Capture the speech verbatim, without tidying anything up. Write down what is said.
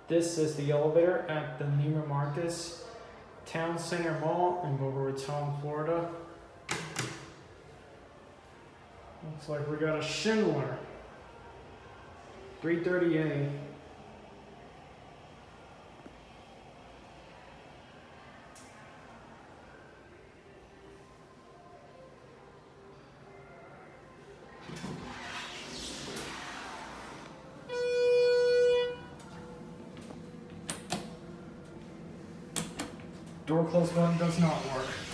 This is the elevator at the Neiman Marcus Town Center Mall in Boca Raton, Florida. Looks like we got a Schindler three thirty A. Door close button does not work.